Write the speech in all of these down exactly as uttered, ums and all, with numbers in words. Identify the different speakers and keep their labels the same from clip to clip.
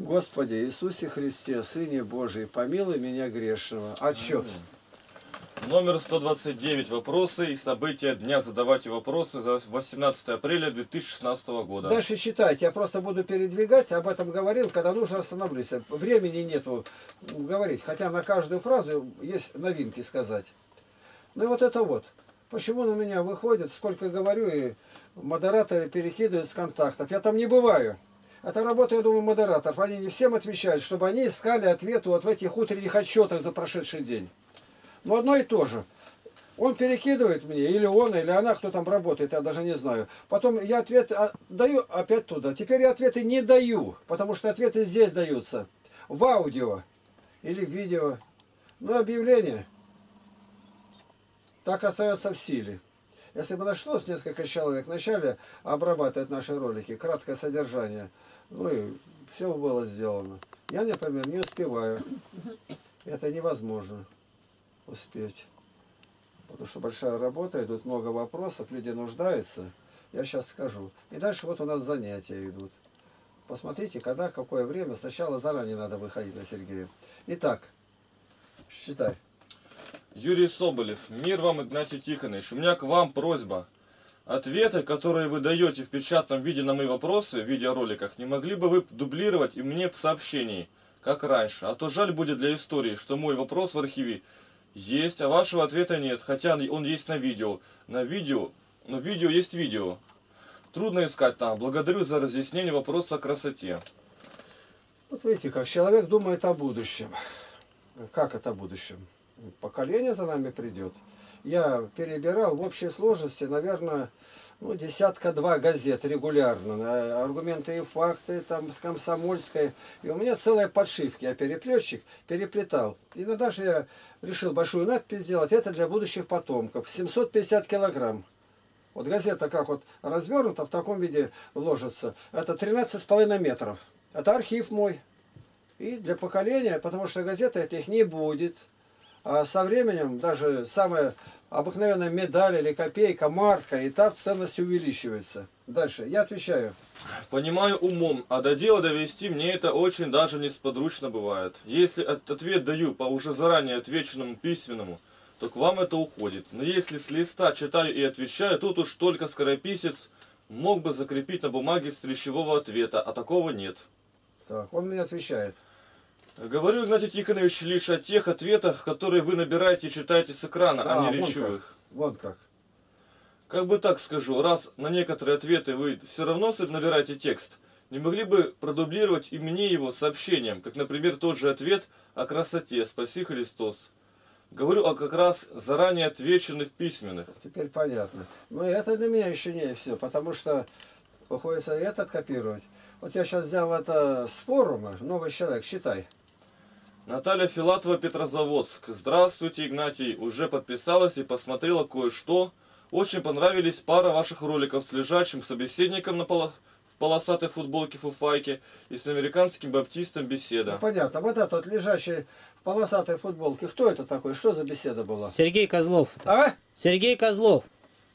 Speaker 1: Господи Иисусе Христе, Сыне Божий, помилуй меня грешного. Отчет.
Speaker 2: Номер сто двадцать девять. Вопросы и события дня. Задавайте вопросы за восемнадцатое апреля две тысячи шестнадцатого года.
Speaker 1: Дальше читайте. Я просто буду передвигать. Об этом говорил. Когда нужно, остановлюсь. Времени нету говорить. Хотя на каждую фразу есть новинки сказать. Ну и вот это вот. Почему на меня выходит, сколько говорю, и модераторы перекидывают с контактов. Я там не бываю. Это работа, я думаю, модераторов. Они не всем отвечают, чтобы они искали ответы вот в этих утренних отчетах за прошедший день. Но одно и то же. Он перекидывает мне, или он, или она, кто там работает, я даже не знаю. Потом я ответ даю опять туда. Теперь я ответы не даю, потому что ответы здесь даются. В аудио или в видео. Но объявление так остается в силе. Если бы нашлось несколько человек вначале обрабатывать наши ролики, краткое содержание, ну и все было сделано. Я, например, не успеваю. Это невозможно успеть. Потому что большая работа, идут много вопросов, люди нуждаются. Я сейчас скажу. И дальше вот у нас занятия идут. Посмотрите, когда, какое время. Сначала заранее надо выходить на Сергея. Итак, считай.
Speaker 2: Юрий Соболев. Мир вам, Игнатий Тихонович. У меня к вам просьба. Ответы, которые вы даете в печатном виде на мои вопросы в видеороликах, не могли бы вы дублировать и мне в сообщении, как раньше? А то жаль будет для истории, что мой вопрос в архиве есть, а вашего ответа нет, хотя он есть на видео. На видео, но видео есть видео. Трудно искать там. Благодарю за разъяснение вопроса о красоте.
Speaker 1: Вот видите, как человек думает о будущем. Как это о будущем? Поколение за нами придет. Я перебирал в общей сложности, наверное, ну, десятка-два газет регулярно. Аргументы и факты, там, с Комсомольской. И у меня целая подшивка. Я переплетчик, переплетал. И иногда же я решил большую надпись сделать. Это для будущих потомков. семьсот пятьдесят килограмм. Вот газета как вот развернута, в таком виде ложится. Это тринадцать с половиной метров. Это архив мой. И для поколения, потому что газета этих не будет. А со временем даже самая обыкновенная медаль или копейка, марка, и та в ценности увеличивается. Дальше. Я отвечаю.
Speaker 2: Понимаю умом, а до дела довести мне это очень даже несподручно бывает. Если ответ даю по уже заранее отвеченному письменному, то к вам это уходит. Но если с листа читаю и отвечаю, тут уж только скорописец мог бы закрепить на бумаге с речевого ответа, а такого нет.
Speaker 1: Так, он мне отвечает.
Speaker 2: Говорю, Игнатий Тихонович, лишь о тех ответах, которые вы набираете и читаете с экрана, а, а не
Speaker 1: вон
Speaker 2: речевых.
Speaker 1: Как. Вон как.
Speaker 2: Как бы так скажу, раз на некоторые ответы вы все равно набираете текст, не могли бы продублировать и мне его сообщением, как, например, тот же ответ о красоте «Спаси Христос». Говорю о как раз заранее отвеченных письменных.
Speaker 1: Теперь понятно. Но это для меня еще не все, потому что приходится этот копировать. Вот я сейчас взял это с форума, новый человек, считай.
Speaker 2: Наталья Филатова, Петрозаводск. Здравствуйте, Игнатий. Уже подписалась и посмотрела кое-что. Очень понравились пара ваших роликов с лежачим собеседником на поло... в полосатой футболке фуфайке и с американским баптистом беседа.
Speaker 1: Ну, понятно. Вот этот лежащий в полосатой футболке. Кто это такой? Что за беседа была?
Speaker 3: Сергей Козлов.
Speaker 1: А?
Speaker 3: Сергей Козлов.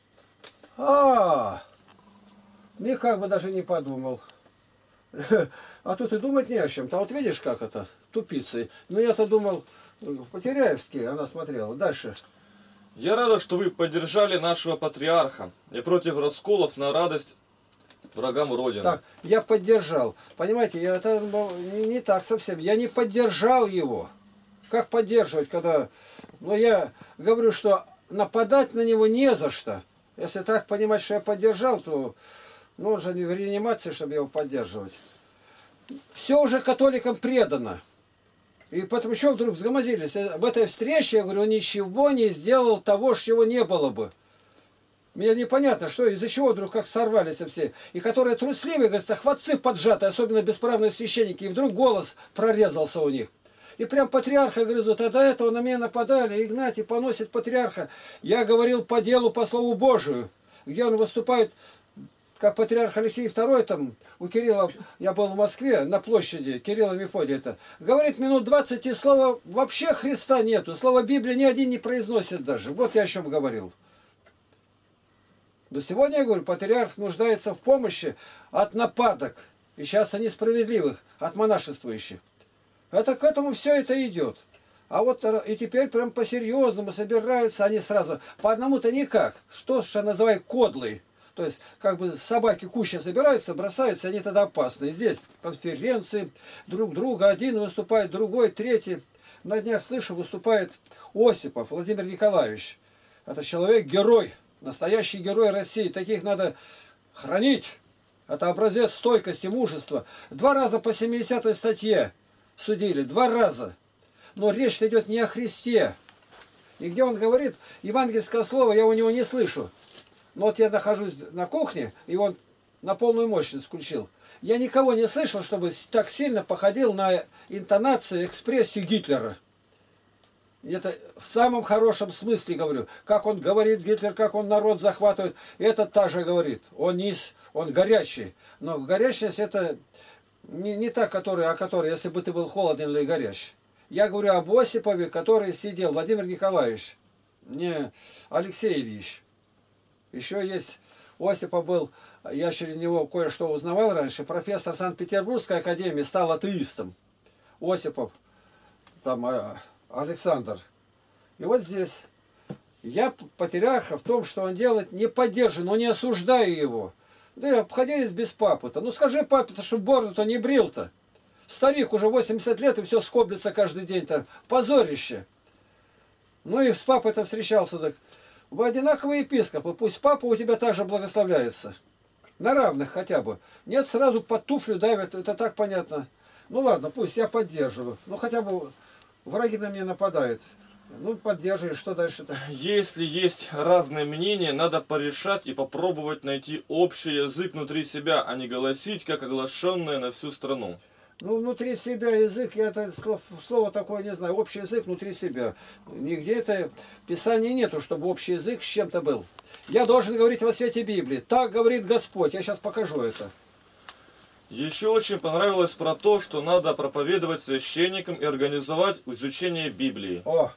Speaker 1: А, никак бы даже не подумал. А тут и думать не о чем. А вот видишь, как это? Тупицы. Ну я-то думал, по-теряевски она смотрела. Дальше.
Speaker 2: Я рада, что вы поддержали нашего патриарха и против расколов на радость врагам Родины.
Speaker 1: Так, я поддержал. Понимаете, я, это не, не так совсем. Я не поддержал его. Как поддерживать, когда... Но я говорю, что нападать на него не за что. Если так понимать, что я поддержал, то... Ну, он же не в реанимации, чтобы его поддерживать. Все уже католикам предано. И потом еще вдруг взгромозились. В этой встрече, я говорю, он ничего не сделал того, чего не было бы. Мне непонятно, что из-за чего вдруг как сорвались все. И которые трусливые, говорят, хватцы поджатые, особенно бесправные священники. И вдруг голос прорезался у них. И прям патриарха грызут. А до этого на меня нападали. Игнатий поносит патриарха. Я говорил по делу, по слову Божию. Где он выступает... Как патриарх Алексей второй, там, у Кирилла, я был в Москве, на площади, Кирилла Мефодия это, говорит, минут двадцать, и слова вообще Христа нету, слова Библии ни один не произносит даже. Вот я о чем говорил. Но сегодня, я говорю, патриарх нуждается в помощи от нападок. и часто несправедливых от монашествующих. Это к этому все это идет. А вот и теперь прям по-серьезному собираются они сразу. По одному-то никак. Что, что называют кодлой. То есть, как бы собаки куча собираются, бросаются, они тогда опасны. Здесь конференции, друг друга, один выступает, другой, третий. На днях слышу, выступает Осипов Владимир Николаевич. Это человек-герой, настоящий герой России. Таких надо хранить. Это образец стойкости, мужества. Два раза по семидесятой статье судили, два раза. Но речь идет не о Христе. И где он говорит, евангельское слово я у него не слышу. Но вот я нахожусь на кухне, и он на полную мощность включил. Я никого не слышал, чтобы так сильно походил на интонацию, экспрессию Гитлера. И это в самом хорошем смысле говорю. Как он говорит, Гитлер, как он народ захватывает. Этот также говорит. Он низ, он горячий. Но горячность это не, не та, которая, о которой, если бы ты был холоден или горячий. Я говорю об Осипове, который сидел, Владимир Николаевич, не Алексей Ильич. Еще есть, Осипов был, я через него кое-что узнавал раньше, профессор Санкт-Петербургской академии, стал атеистом. Осипов, там Александр. И вот здесь я патриарха в том, что он делает, не поддерживаю, но не осуждаю его. Да и обходились без папы-то. Ну скажи папе-то, что бороду-то не брил-то. Старик уже восемьдесят лет и все скоблится каждый день-то. Позорище. Ну и с папой-то встречался. Так. Вы одинаковые епископы. Пусть папа у тебя также благословляется. На равных хотя бы. Нет, сразу под туфлю давят. Это так понятно. Ну ладно, пусть я поддерживаю. Ну хотя бы враги на меня нападают. Ну поддерживаешь, что дальше-то?
Speaker 2: Если есть разные мнения, надо порешать и попробовать найти общий язык внутри себя, а не голосить, как оглашенное на всю страну.
Speaker 1: Ну, внутри себя язык, я это слово, слово такое не знаю, общий язык внутри себя. Нигде это в Писании нету, чтобы общий язык с чем-то был. Я должен говорить во свете Библии. Так говорит Господь. Я сейчас покажу это.
Speaker 2: Еще очень понравилось про то, что надо проповедовать священникам и организовать изучение Библии.
Speaker 1: О!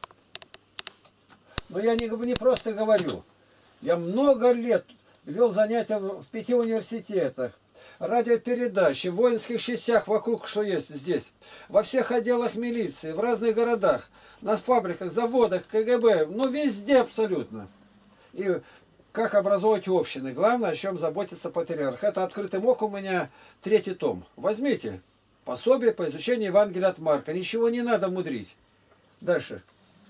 Speaker 1: Но я не, не просто говорю. Я много лет вел занятия в пяти университетах. Радиопередачи, в воинских частях вокруг, что есть здесь, во всех отделах милиции, в разных городах, на фабриках, заводах, КГБ, ну везде абсолютно. И как образовать общины, главное, о чем заботится патриарх. Это открытый мог у меня третий том. Возьмите пособие по изучению Евангелия от Марка, ничего не надо мудрить. Дальше.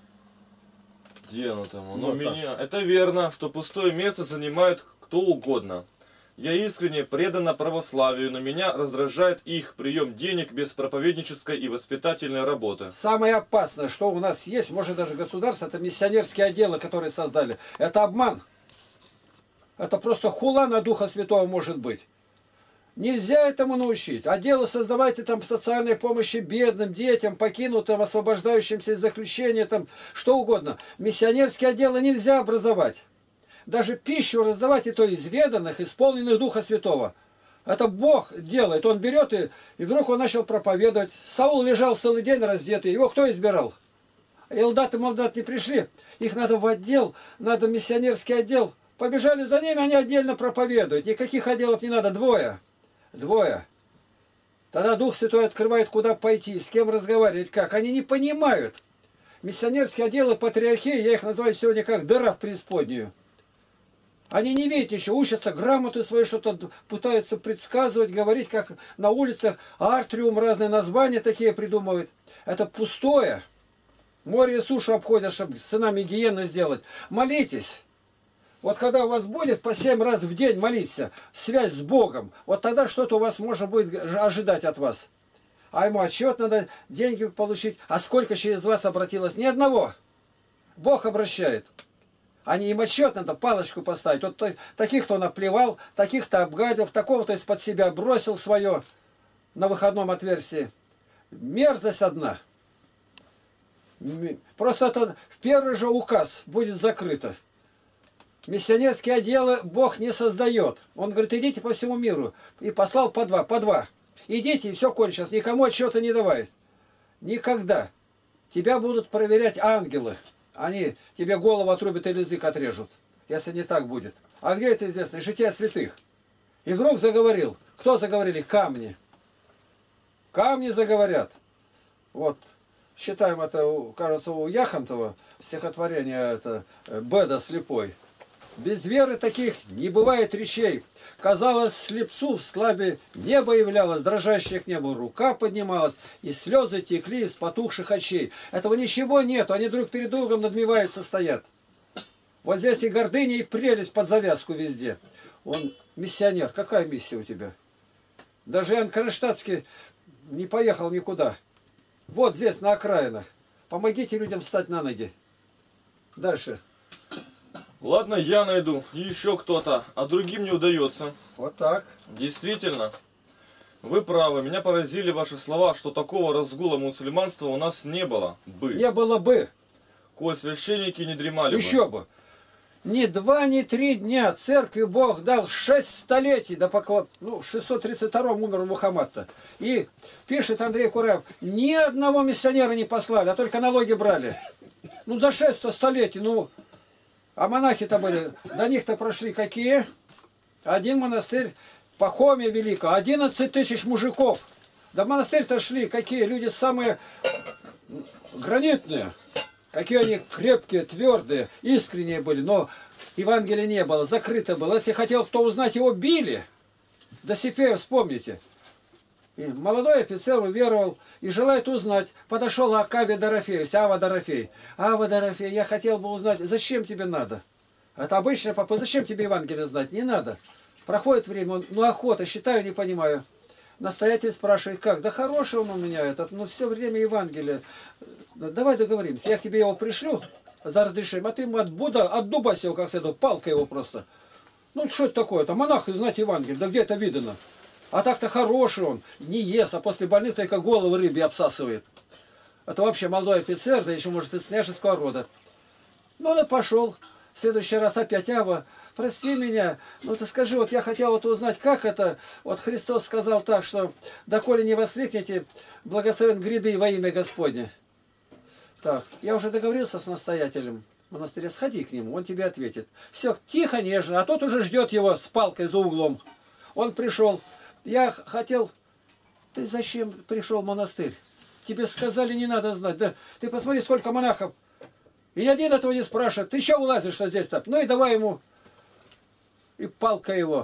Speaker 2: Где оно там? Оно
Speaker 1: Вот
Speaker 2: меня... Это верно, что пустое место занимает кто угодно. Я искренне предана православию, но меня раздражает их прием денег без проповеднической и воспитательной работы.
Speaker 1: Самое опасное, что у нас есть, может даже государство, это миссионерские отделы, которые создали. Это обман. Это просто хула на Духа Святого может быть. Нельзя этому научить. Отделы создавайте там социальной помощи бедным, детям, покинутым, освобождающимся из заключения, там что угодно. Миссионерские отделы нельзя образовать. Даже пищу раздавать, и то изведанных, исполненных Духа Святого. Это Бог делает. Он берет, и, и вдруг он начал проповедовать. Саул лежал целый день раздетый. Его кто избирал? Элдат и Молдат не пришли. Их надо в отдел, надо миссионерский отдел. Побежали за ними, они отдельно проповедуют. Никаких отделов не надо. Двое. Двое. Тогда Дух Святой открывает, куда пойти, с кем разговаривать, как. Они не понимают. Миссионерские отделы патриархии, я их называю сегодня как дыра в преисподнюю. Они не видят еще, учатся грамоты свои, что-то пытаются предсказывать, говорить, как на улицах, артриум, разные названия такие придумывают. Это пустое. Море и сушу обходят, чтобы сынами гиены сделать. Молитесь. Вот когда у вас будет по семь раз в день молиться, связь с Богом, вот тогда что-то у вас можно будет ожидать от вас. А ему отчет надо, деньги получить. А сколько через вас обратилось? Ни одного. Бог обращает. А не им отчет надо, палочку поставить. Вот таких, кто наплевал, таких-то обгадил, такого-то из-под себя бросил свое на выходном отверстии. Мерзость одна. Просто это в первый же указ будет закрыто. Миссионерские отделы Бог не создает. Он говорит, идите по всему миру. И послал по два, по два. Идите, и все кончилось. Никому отчета не давай. Никогда. Тебя будут проверять ангелы. Они тебе голову отрубят или язык отрежут, если не так будет. А где это известно? Жития святых. И вдруг заговорил. Кто заговорили? Камни. камни заговорят. Вот, считаем это, у- кажется, у Яхонтова стихотворение это «Беда слепой». Без веры таких не бывает речей. Казалось, слепцу в слабе небо являлось, дрожащее к небу рука поднималась, и слезы текли из потухших очей. Этого ничего нет, они друг перед другом надмеваются, стоят. Вот здесь и гордыня, и прелесть под завязку везде. Он миссионер. Какая миссия у тебя? Даже Иоанн Кронштадтский не поехал никуда. Вот здесь, на окраинах. Помогите людям встать на ноги. Дальше.
Speaker 2: Ладно, я найду. И еще кто-то. А другим не удается.
Speaker 1: Вот так.
Speaker 2: Действительно. Вы правы. Меня поразили ваши слова, что такого разгула мусульманства у нас не было бы.
Speaker 1: Не было бы.
Speaker 2: Коль священники не дремали
Speaker 1: Еще
Speaker 2: бы.
Speaker 1: бы. Ни два, ни три дня церкви Бог дал шесть столетий до поклон... Ну, в шестьсот тридцать втором умер Мухаммад-то. И пишет Андрей Кураев, ни одного миссионера не послали, а только налоги брали. Ну, за шесть столетий, ну... А монахи-то были, до них-то прошли какие? Один монастырь, Пахомия Великая, одиннадцать тысяч мужиков. Да в монастырь-то шли какие? Люди самые гранитные. Какие они крепкие, твердые, искренние были. Но Евангелия не было, закрыто было. Если хотел кто узнать, его били. Досифея вспомните. И молодой офицер уверовал и желает узнать. Подошел к Аве Дорофею, Ава Дорофей. Ава Дорофей, я хотел бы узнать, зачем тебе надо? Это обычная папа, зачем тебе Евангелие знать? Не надо. Проходит время, он, ну охота, считаю, не понимаю. Настоятель спрашивает, как? Да хороший он у меня этот, ну все время Евангелие. Давай договоримся, я к тебе его пришлю за разрешением, а ты ему от Буда, от дуба сел, как следует, палка его просто. Ну что это такое? Это монах знать Евангелие, да где это видано? А так-то хороший он, не ест, а после больных только головы рыбе обсасывает. Это вообще молодой офицер, да еще может из княжеского рода. Ну он и пошел. В следующий раз опять Ава, прости меня, ну ты скажи, вот я хотел вот узнать, как это, вот Христос сказал так, что доколе не воскликнете, благословен гряды во имя Господне. Так, я уже договорился с настоятелем монастыря, сходи к нему, он тебе ответит. Все, тихо, нежно, а тот уже ждет его с палкой за углом. Он пришел, я хотел, ты зачем пришел в монастырь? Тебе сказали, не надо знать, да ты посмотри, сколько монахов. И ни один этого не спрашивает, ты еще вылазишь, что здесь так? Ну и давай ему, и палка его.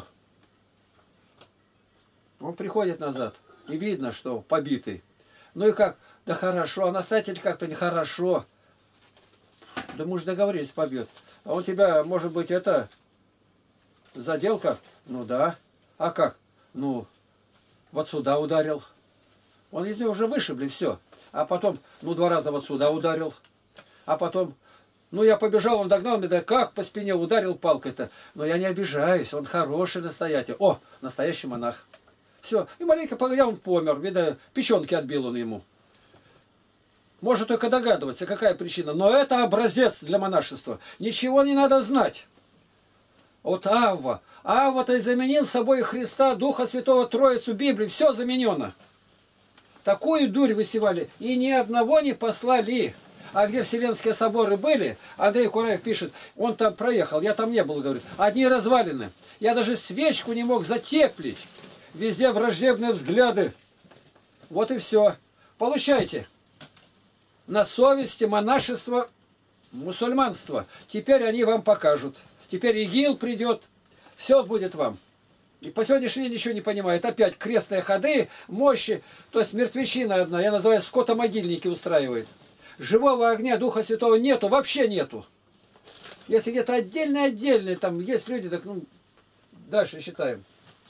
Speaker 1: Он приходит назад, и видно, что побитый. Ну и как? Да хорошо, а настоятель как-то нехорошо. Да мы же договорились, побьет. А он тебя, может быть, это, задел как? Ну да. А как? Ну, вот сюда ударил. Он из него уже вышибли, все. А потом, ну, два раза вот сюда ударил. А потом, ну, я побежал, он догнал меня, да как по спине ударил палкой-то. Но я не обижаюсь, он хороший настоятель. О, настоящий монах. Все, и маленько погодя, он помер. Видно, печенки отбил он ему. Может только догадываться, какая причина. Но это образец для монашества. Ничего не надо знать. Вот Авва. Авва-то и заменил собой Христа, Духа Святого, Троицу, Библию. Все заменено. Такую дурь высевали. И ни одного не послали. А где Вселенские соборы были, Андрей Кураев пишет, он там проехал, я там не был, говорит, одни развалины. Я даже свечку не мог затеплить. Везде враждебные взгляды. Вот и все. Получайте. На совести монашество, мусульманство. Теперь они вам покажут. Теперь ИГИЛ придет. Все будет вам. И по сегодняшний день ничего не понимает. Опять крестные ходы, мощи. То есть мертвечина одна. Я называю, скотомогильники устраивает. Живого огня Духа Святого нету, вообще нету. Если где-то отдельно-отдельно, там есть люди, так ну, дальше считаем.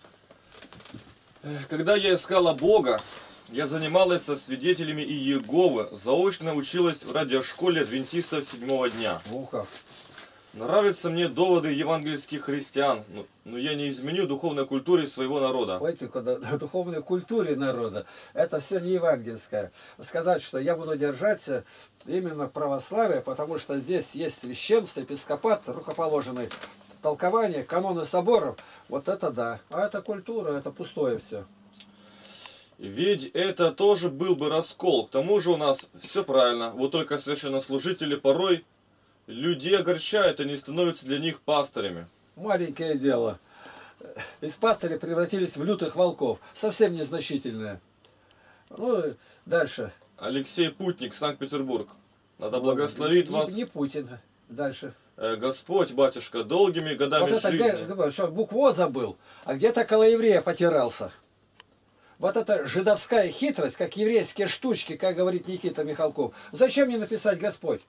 Speaker 2: Когда я искала Бога, я занималась со свидетелями Иеговы, заочно училась в радиошколе адвентистов седьмого дня.
Speaker 1: Ну как?
Speaker 2: Нравятся мне доводы евангельских христиан, но, но я не изменю духовной культуре своего народа.
Speaker 1: Ой, только духовной культуре народа. Это все не евангельское. Сказать, что я буду держаться именно православия, потому что здесь есть священство, епископат, рукоположенный, толкование, каноны соборов. Вот это да. А это культура, это пустое все.
Speaker 2: Ведь это тоже был бы раскол. К тому же у нас все правильно. Вот только священнослужители порой людей огорчают и не становятся для них пастырями.
Speaker 1: Маленькое дело. Из пастыря превратились в лютых волков. Совсем незначительное. Ну, дальше.
Speaker 2: Алексей Путник, Санкт-Петербург. Надо благословить
Speaker 1: не,
Speaker 2: вас.
Speaker 1: Не Путин. Дальше.
Speaker 2: Господь, батюшка, долгими годами
Speaker 1: вот это,
Speaker 2: жизни.
Speaker 1: Говорю, что букву О забыл, а где-то около еврея потирался. Вот это жидовская хитрость, как еврейские штучки, как говорит Никита Михалков. Зачем мне написать Господь?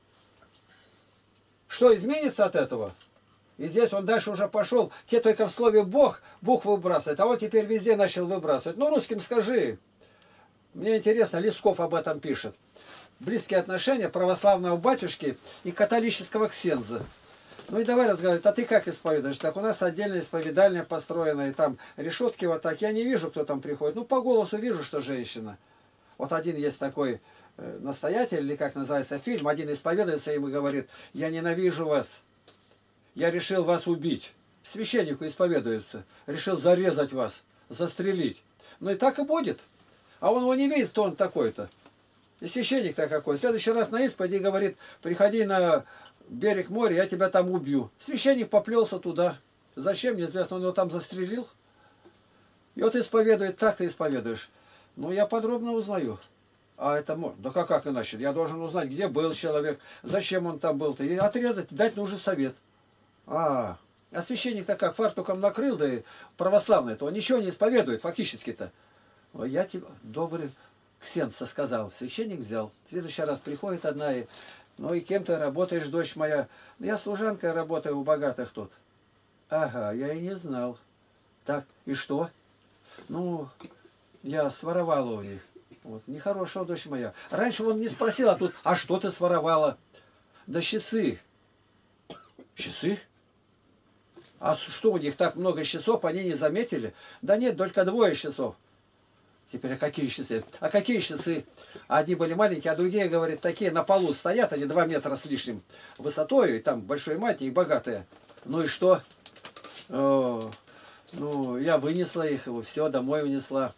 Speaker 1: Что изменится от этого? И здесь он дальше уже пошел. Те только в слове Бог, Бог выбрасывает, а он теперь везде начал выбрасывать. Ну, русским скажи. Мне интересно, Лесков об этом пишет. Близкие отношения православного батюшки и католического ксенза. Ну и давай разговаривать, а ты как исповедуешь? Так у нас отдельная исповедальня построена, и там решетки вот так. Я не вижу, кто там приходит. Ну, по голосу вижу, что женщина. Вот один есть такой э, настоятель, или как называется фильм, один исповедуется ему и говорит: я ненавижу вас, я решил вас убить. Священнику исповедуется, решил зарезать вас, застрелить. Ну и так и будет. А он его не видит, кто он такой-то. И священник-то какой. В следующий раз на исповеди говорит: приходи на берег моря, я тебя там убью. Священник поплелся туда. Зачем, неизвестно, он его там застрелил. И вот исповедует, так ты исповедуешь. Ну, я подробно узнаю. А это можно. Да как, как иначе? Я должен узнать, где был человек, зачем он там был-то. И отрезать, дать нужный совет. А, а священник-то как, фартуком накрыл, да и православный-то, он ничего не исповедует фактически-то. Я тебе, добрый ксенца, сказал. Священник взял. В следующий раз приходит одна и... Ну и кем ты работаешь, дочь моя? Я служанкой работаю у богатых тут. Ага, я и не знал. Так, и что? Ну, я своровала у них. Вот, нехорошая дочь моя. Раньше он не спросил, а тут, а что ты своровала? Да часы. Часы? А что у них так много часов, они не заметили? Да нет, только двое часов. Теперь, а какие часы? А какие часы? Одни были маленькие, а другие, говорят, такие на полу стоят, они два метра с лишним высотой, и там большой мать, и богатые. Ну и что? О, ну, я вынесла их, его все, домой унесла.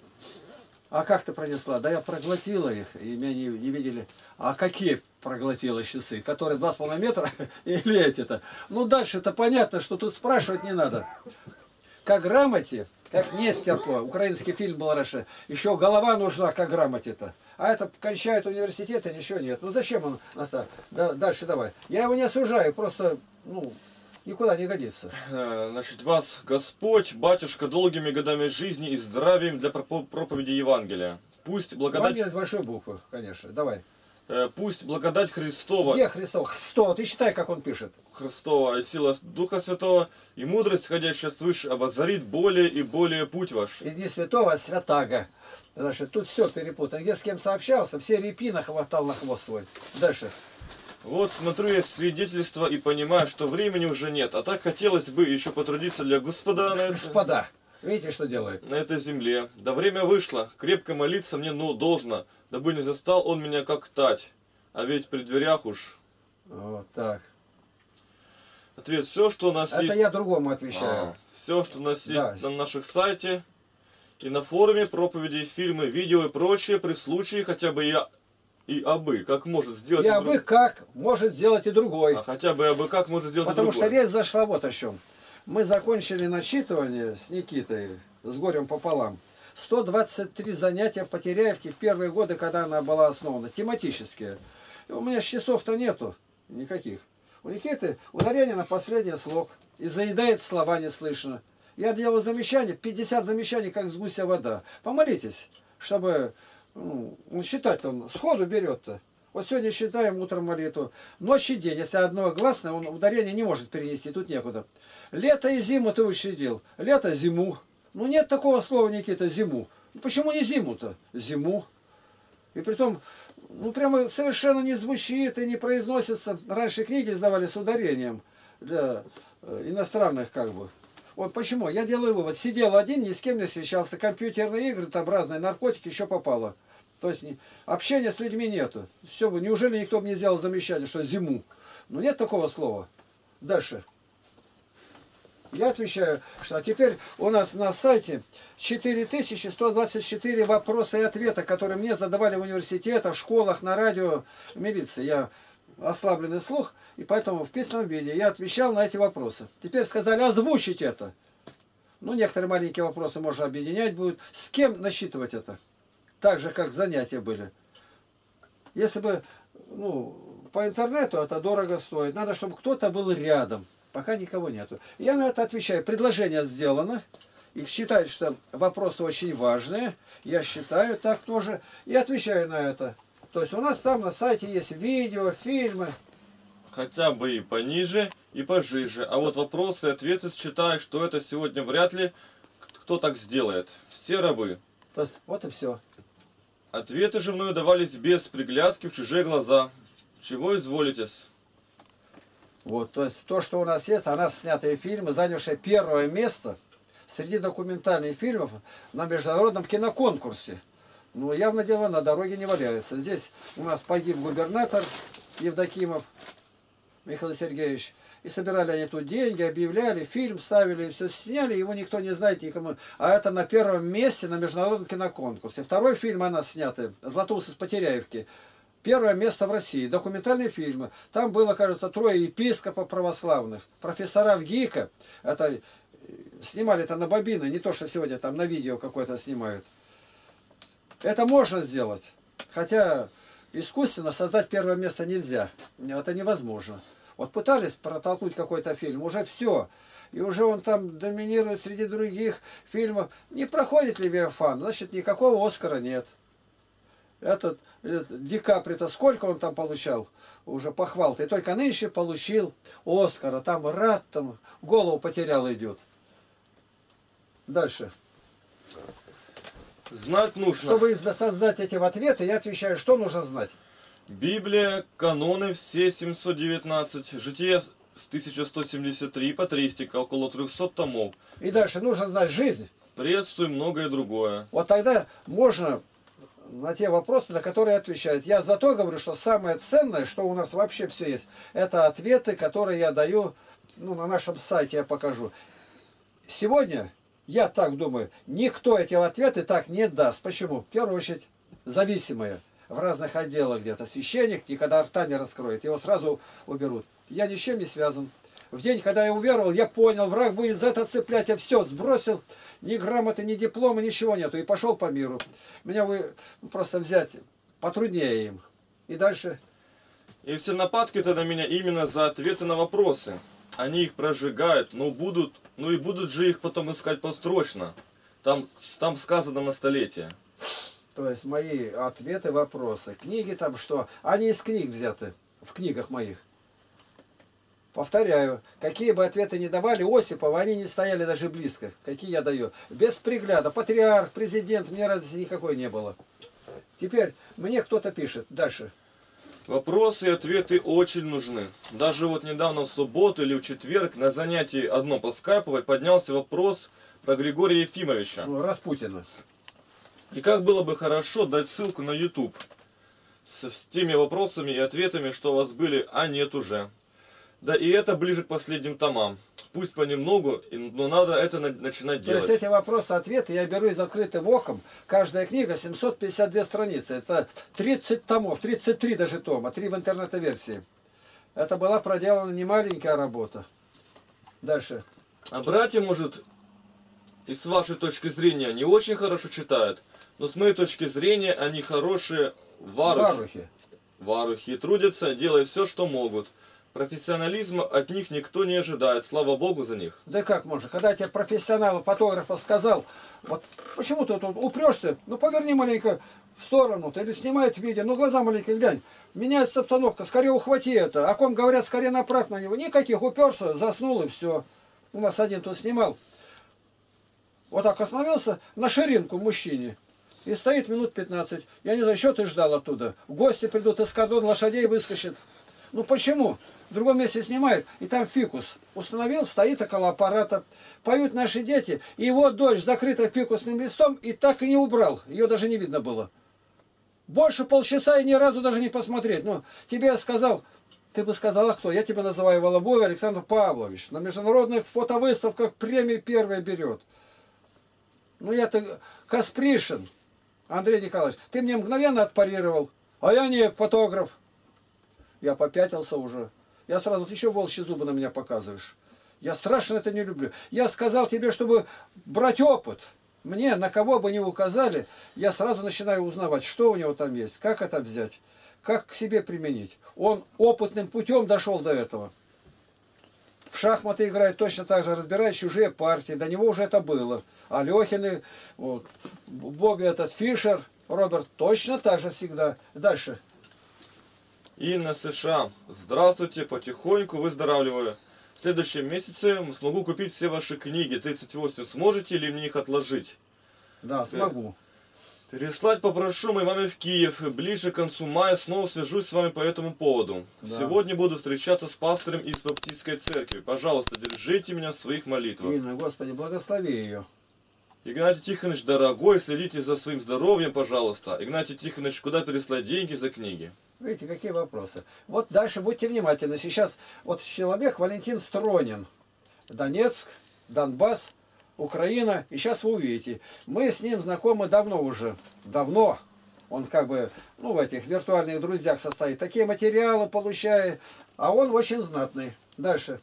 Speaker 1: А как ты пронесла? Да я проглотила их, и меня не, не видели. А какие проглотила часы? Которые два с половиной метра? Или эти-то? Ну, дальше-то понятно, что тут спрашивать не надо. Как грамоте, как Нестерко, украинский фильм был раньше, еще голова нужна, как грамоте-то. А это кончает университет, и ничего нет. Ну зачем он оставил? Да, дальше давай. Я его не осуждаю, просто, ну, никуда не годится.
Speaker 2: Значит, вас Господь, батюшка, долгими годами жизни и здравием для проповеди Евангелия. Пусть благодать...
Speaker 1: Евангелие с большой буквы, конечно. Давай.
Speaker 2: Пусть благодать Христова...
Speaker 1: Где Христова? Христова, ты считай, как он пишет.
Speaker 2: Христова, сила Духа Святого и мудрость, ходящая свыше, обозрит более и более путь ваш.
Speaker 1: Из не святого, а святаго. Значит, тут все перепутано. Где с кем сообщался, все репи нахватал на хвост твой. Дальше.
Speaker 2: Вот смотрю я свидетельство и понимаю, что времени уже нет. А так хотелось бы еще потрудиться для Господа на,
Speaker 1: Господа, видите, что делает?
Speaker 2: на этой земле. Да время вышло. Крепко молиться мне, ну, должно. Дабы не застал он меня как тать. А ведь при дверях уж...
Speaker 1: Вот так.
Speaker 2: Ответ. Все, что у нас
Speaker 1: Это
Speaker 2: есть...
Speaker 1: я другому отвечаю.
Speaker 2: А, все, что у нас
Speaker 1: Да.
Speaker 2: есть на наших сайте и на форуме, проповеди, фильмы, видео и прочее, при случае хотя бы я и абы, как может сделать...
Speaker 1: И
Speaker 2: и
Speaker 1: абы
Speaker 2: друг-
Speaker 1: как может сделать и другой.
Speaker 2: А хотя бы абы как может сделать
Speaker 1: Потому
Speaker 2: и
Speaker 1: что
Speaker 2: другой.
Speaker 1: речь зашла вот о чем. Мы закончили начитывание с Никитой, с горем пополам. сто двадцать три занятия в Потеряевке в первые годы, когда она была основана, тематические. И у меня часов-то нету никаких. У Никиты ударение на последний слог. И заедает слова не слышно. Я делаю замечания, пятьдесят замечаний, как с гуся вода. Помолитесь, чтобы... Ну, он считать-то он сходу берет-то. Вот сегодня считаем утром молитву. Ночь и день. Если одно гласное, он ударение не может перенести, тут некуда. Лето и зиму ты учредил. Лето, зиму. Ну нет такого слова, Никита, зиму. Почему не зиму-то? Зиму. И притом, ну прямо совершенно не звучит и не произносится. Раньше книги сдавали с ударением для э, иностранных как бы. Вот почему? Я делаю вывод. Сидел один, ни с кем не встречался. Компьютерные игры, там разные наркотики, еще попало. То есть общения с людьми нету. Все бы, неужели никто бы не сделал замечание, что зиму? Ну нет такого слова. Дальше. Я отвечаю, что теперь у нас на сайте четыре тысячи сто двадцать четыре вопроса и ответа, которые мне задавали в университетах, школах, на радио, в милиции. Я ослабленный слух, и поэтому в письменном виде я отвечал на эти вопросы. Теперь сказали озвучить это. Ну, некоторые маленькие вопросы можно объединять будут. С кем насчитывать это? Так же, как занятия были. Если бы, ну, по интернету это дорого стоит. Надо, чтобы кто-то был рядом. Пока никого нету. Я на это отвечаю. Предложение сделано. И считают, что вопросы очень важные. Я считаю так тоже. И отвечаю на это. То есть у нас там на сайте есть видео, фильмы.
Speaker 2: Хотя бы и пониже, и пожиже. А вот вопросы и ответы считаю, что это сегодня вряд ли кто так сделает. Все рабы.
Speaker 1: То есть, вот и все.
Speaker 2: Ответы же мною давались без приглядки в чужие глаза. Чего изволитесь?
Speaker 1: Вот, то есть то, что у нас есть, а нас снятые фильмы, занявшие первое место среди документальных фильмов на международном киноконкурсе. Ну, явно дело на дороге не валяется. Здесь у нас погиб губернатор Евдокимов Михаил Сергеевич. И собирали они тут деньги, объявляли, фильм ставили, все сняли, его никто не знает никому. А это на первом месте на международном киноконкурсе. Второй фильм она снята, «Златоуст из Потеряевки». Первое место в России. Документальные фильмы. Там было, кажется, трое епископов православных. Профессора в ГИКа. Это снимали это на бобины, не то, что сегодня там на видео какое-то снимают. Это можно сделать. Хотя искусственно создать первое место нельзя. Это невозможно. Вот пытались протолкнуть какой-то фильм, уже все. И уже он там доминирует среди других фильмов. Не проходит Левиафан, значит никакого Оскара нет. Этот, этот Ди Капри-то сколько он там получал? Уже похвал-то. И только нынче получил Оскара. Там рад, там голову потерял идет. Дальше.
Speaker 2: Знать нужно.
Speaker 1: Чтобы создать эти ответы, я отвечаю, что нужно знать.
Speaker 2: Библия, каноны все семьсот девятнадцать, Житие с тысяча сто семьдесят три, патристика около трёхсот томов.
Speaker 1: И дальше нужно знать жизнь.
Speaker 2: Прессу и многое другое.
Speaker 1: Вот тогда можно на те вопросы, на которые отвечают. Я зато говорю, что самое ценное, что у нас вообще все есть, это ответы, которые я даю, ну, на нашем сайте я покажу. Сегодня, я так думаю, никто эти ответы так не даст. Почему? В первую очередь, зависимые. В разных отделах где-то священник никогда рта не раскроет, его сразу уберут. Я ни с чем не связан. В день, когда я уверовал, я понял, враг будет за это цеплять, я все сбросил, ни грамоты, ни диплома, ничего нету, и пошел по миру. Меня вы просто взять потруднее им. И дальше.
Speaker 2: И все нападки-то на меня именно за ответы на вопросы. Они их прожигают, но будут, ну и будут же их потом искать построчно. Там, там сказано на столетие.
Speaker 1: То есть мои ответы, вопросы. Книги там что? Они из книг взяты, в книгах моих. Повторяю, какие бы ответы ни давали Осипова, они не стояли даже близко. Какие я даю. Без пригляда. Патриарх, президент, мне разницы никакой не было. Теперь мне кто-то пишет. Дальше.
Speaker 2: Вопросы и ответы очень нужны. Даже вот недавно в субботу или в четверг на занятии одно по скайпу поднялся вопрос про Григория Ефимовича.
Speaker 1: Ну, Распутина.
Speaker 2: И как было бы хорошо дать ссылку на YouTube с, с теми вопросами и ответами, что у вас были, а нет уже. Да и это ближе к последним томам. Пусть понемногу, но надо это на, начинать
Speaker 1: То
Speaker 2: делать.
Speaker 1: есть эти вопросы, ответы я беру из открытым оком. Каждая книга семьсот пятьдесят две страницы. Это тридцать томов, тридцать три даже тома, три в интернет-версии. Это была проделана немаленькая работа. Дальше.
Speaker 2: А братья, может, и с вашей точки зрения не очень хорошо читают, но с моей точки зрения они хорошие варухи.
Speaker 1: Варухи.
Speaker 2: Варухи. И трудятся, делая все, что могут. Профессионализма от них никто не ожидает. Слава Богу за них.
Speaker 1: Да как можно? Когда тебе профессионал, фотограф сказал, вот почему ты тут упрешься, ну поверни маленько в сторону, ты или снимает видео, ну глаза маленько глянь. Меняется обстановка, скорее ухвати это. О ком говорят, скорее направь на него. Никаких, уперся, заснул и все. У нас один тут снимал. Вот так остановился на ширинку мужчине. И стоит минут пятнадцать. Я не знаю, что ты ждал оттуда. В гости придут, эскадрон лошадей выскочит. Ну почему? В другом месте снимают, и там фикус. Установил, стоит около аппарата. Поют наши дети. И его дочь закрыта фикусным листом и так и не убрал. Ее даже не видно было. Больше полчаса и ни разу даже не посмотреть. Ну, тебе я сказал, ты бы сказала, кто? Я тебя называю Волобой Александр Павлович. На международных фотовыставках премии первые берет. Ну я-то Каспришин, Андрей Николаевич, ты мне мгновенно отпарировал, а я не фотограф. Я попятился уже. Я сразу, ты еще волчьи зубы на меня показываешь. Я страшно это не люблю. Я сказал тебе, чтобы брать опыт. Мне, на кого бы ни указали, я сразу начинаю узнавать, что у него там есть, как это взять, как к себе применить. Он опытным путем дошел до этого. В шахматы играет точно так же, разбирает чужие партии. До него уже это было. Алехины, вот, Бобби этот, Фишер, Роберт, точно так же всегда. Дальше.
Speaker 2: Инна США. Здравствуйте, потихоньку выздоравливаю. В следующем месяце смогу купить все ваши книги. тридцать восемь. Сможете ли мне их отложить?
Speaker 1: Да, смогу.
Speaker 2: Переслать попрошу моей маме в Киев. Ближе к концу мая снова свяжусь с вами по этому поводу. Да. Сегодня буду встречаться с пастором из Баптистской церкви. Пожалуйста, держите меня в своих молитвах.
Speaker 1: Инна, Господи, благослови ее.
Speaker 2: Игнатий Тихонович, дорогой, следите за своим здоровьем, пожалуйста. Игнатий Тихонович, куда переслать деньги за книги?
Speaker 1: Видите, какие вопросы. Вот дальше будьте внимательны. Сейчас вот человек Валентин Стронин. Донецк, Донбасс, Украина. И сейчас вы увидите. Мы с ним знакомы давно уже. Давно. Он как бы, ну, в этих виртуальных друзьях состоит. Такие материалы получает. А он очень знатный. Дальше.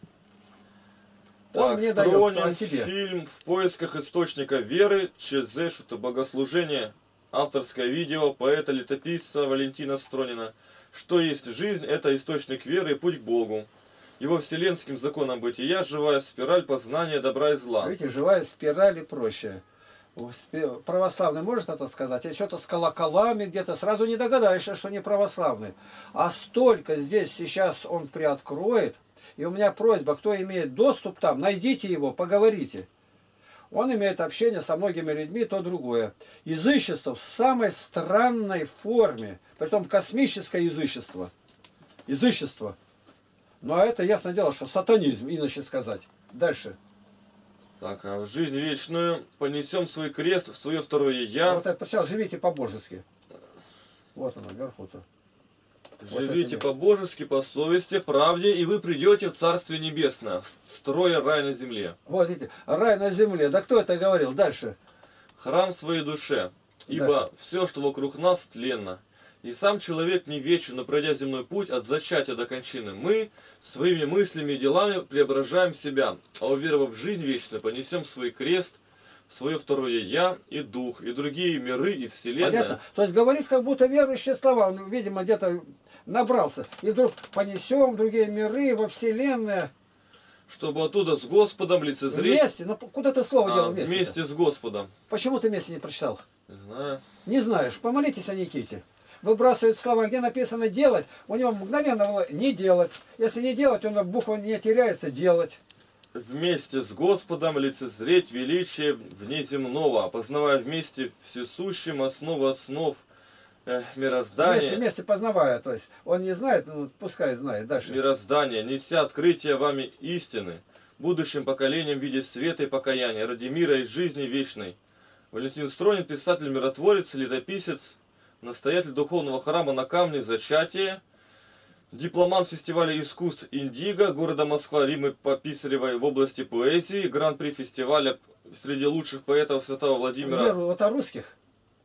Speaker 1: Он
Speaker 2: так,
Speaker 1: мне
Speaker 2: Стронин,
Speaker 1: дает о тебе.
Speaker 2: Фильм «В поисках источника веры», ЧЗ, что-то богослужение, авторское видео поэта-летописца Валентина Стронина. Что есть жизнь, это источник веры и путь к Богу. Его вселенским законом бытия живая спираль познания добра и зла.
Speaker 1: Видите, живая спираль и прочее. Православный может это сказать, а что-то с колоколами где-то, сразу не догадаешься, что не православный. А столько здесь сейчас он приоткроет. И у меня просьба, кто имеет доступ там, найдите его, поговорите. Он имеет общение со многими людьми, то другое. Язычество в самой странной форме, притом космическое язычество. Язычество. Ну а это ясно дело, что сатанизм, иначе сказать. Дальше.
Speaker 2: Так, а в жизнь вечную понесем свой крест в свое второе я.
Speaker 1: А вот это сначала живите по-божески. Вот оно, вверху-то.
Speaker 2: Живите
Speaker 1: вот
Speaker 2: по-божески, по совести, правде, и вы придете в Царствие Небесное, строя рай на земле.
Speaker 1: Вот видите, рай на земле. Да кто это говорил? Дальше.
Speaker 2: Храм своей душе. Ибо
Speaker 1: Дальше.
Speaker 2: все, что вокруг нас, тленно. И сам человек не вечен, но пройдя земной путь от зачатия до кончины, мы своими мыслями и делами преображаем себя, а уверовав в жизнь вечную, понесем свой крест, свое второе я и дух, и другие миры, и вселенная.
Speaker 1: Понятно? То есть говорит, как будто верующие слова. Он, видимо, где-то набрался. И вдруг понесем другие миры во вселенную.
Speaker 2: Чтобы оттуда с Господом лицезреть.
Speaker 1: Вместе? Ну куда ты слово
Speaker 2: а,
Speaker 1: делал вместе?
Speaker 2: Вместе с Господом.
Speaker 1: Почему ты вместе не прочитал?
Speaker 2: Не знаю.
Speaker 1: Не знаешь. Помолитесь о Никите. Выбрасывает слова, где написано делать. У него мгновенно было не делать. Если не делать, он буква не теряется делать.
Speaker 2: Вместе с Господом лицезреть величие внеземного, познавая вместе всесущим основу основ э, мироздания.
Speaker 1: Вместе, вместе познавая, то есть он не знает, ну пускай знает. Дальше.
Speaker 2: Мироздание, неся открытие вами истины, будущим поколениям в виде света и покаяния, ради мира и жизни вечной. Валентин Стронин, писатель, миротворец, летописец, настоятель духовного храма на камне «Зачатие», дипломант фестиваля искусств «Индиго» города Москва Риммы Пописаревой в области поэзии, гран-при фестиваля среди лучших поэтов Святого Владимира.
Speaker 1: Веру, вот о русских.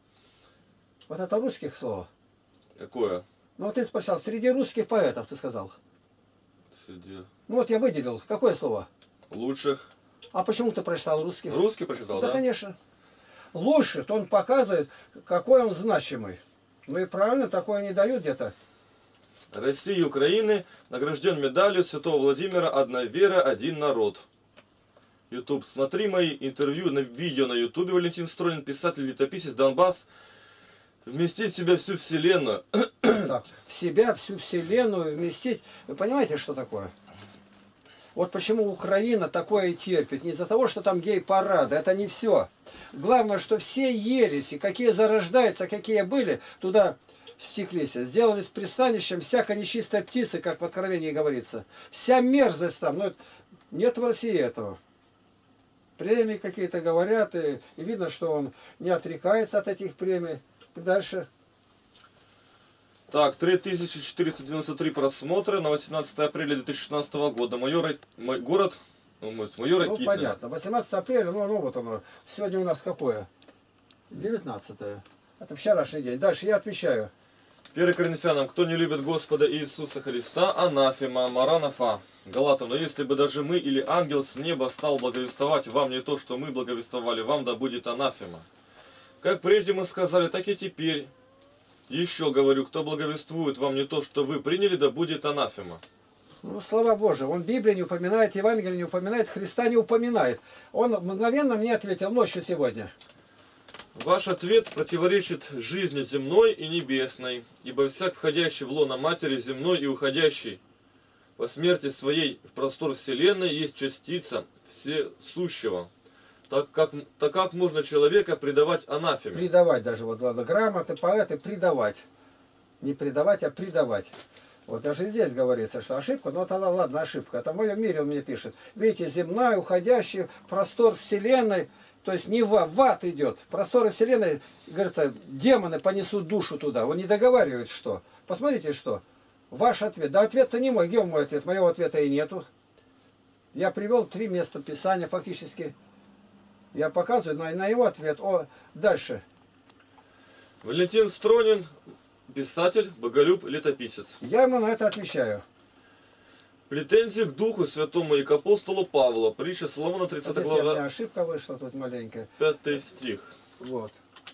Speaker 1: Вот это русских слово.
Speaker 2: Какое?
Speaker 1: Ну вот ты спросил, среди русских поэтов ты сказал.
Speaker 2: Среди
Speaker 1: Ну вот я выделил. Какое слово?
Speaker 2: лучших.
Speaker 1: А почему ты прочитал русских?
Speaker 2: Русский прочитал,
Speaker 1: да?
Speaker 2: да?
Speaker 1: Конечно. Лучше, то он показывает, какой он значимый. Ну и правильно, такое не дают где-то.
Speaker 2: России и Украины награжден медалью Святого Владимира «Одна вера, один народ». Ютуб. Смотри мои интервью на видео на Ютубе. Валентин Стронин, писатель, летописец, Донбасс. Вместить в себя всю вселенную.
Speaker 1: Так, в себя всю вселенную вместить. Вы понимаете, что такое? Вот почему Украина такое терпит. Не из-за того, что там гей-парады. Это не все. Главное, что все ереси, какие зарождаются, какие были, туда стеклись. Сделались пристанищем всякой нечистой птицы, как в Откровении говорится. Вся мерзость там. Но нет в России этого. Премии какие-то говорят, и, и видно, что он не отрекается от этих премий. И дальше.
Speaker 2: Так, три тысячи четыреста девяносто три просмотра на восемнадцатое апреля две тысячи шестнадцатого года. Майор, мой, город, ну, майор
Speaker 1: Ну,
Speaker 2: Ракитина.
Speaker 1: понятно. восемнадцатое апреля, ну, ну вот оно. Сегодня у нас какое? девятнадцатое. Это вчерашний день. Дальше я отвечаю.
Speaker 2: первое Коринфянам. Кто не любит Господа Иисуса Христа, анафема, маранафа. Галатам, но если бы даже мы или ангел с неба стал благовествовать вам не то, что мы благовествовали вам, да будет анафема. Как прежде мы сказали, так и теперь. Еще говорю, кто благовествует вам не то, что вы приняли, да будет анафема.
Speaker 1: Ну, слава Божия, он Библию не упоминает, Евангелие не упоминает, Христа не упоминает. Он мгновенно мне ответил ночью сегодня.
Speaker 2: Ваш ответ противоречит жизни земной и небесной, ибо всяк входящий в лоно матери земной и уходящий по смерти своей в простор вселенной есть частица всесущего. Так как, так как можно человека предавать анафеме?
Speaker 1: Предавать даже, вот ладно, грамоты, поэты, предавать. Не предавать, а предавать. Вот даже здесь говорится, что ошибка, ну тогда ладно, ошибка. Это в моем мире он мне пишет. Видите, земная, уходящий простор вселенной, то есть не в, в ад идет. Просторы вселенной, говорится, демоны понесут душу туда. Он не договаривает, что. Посмотрите, что. Ваш ответ. Да ответ-то не мой. Где мой ответ? Моего ответа и нету. Я привел три места Писания фактически. Я показываю на, на его ответ. О, дальше.
Speaker 2: Валентин Стронин, писатель, боголюб, летописец.
Speaker 1: Я ему на это отвечаю.
Speaker 2: Претензии к Духу Святому и к апостолу Павла. Притча Соломона, тридцатая
Speaker 1: Вот у меня
Speaker 2: глава,
Speaker 1: ошибка вышла тут маленькая.
Speaker 2: пятый стих.
Speaker 1: Вот.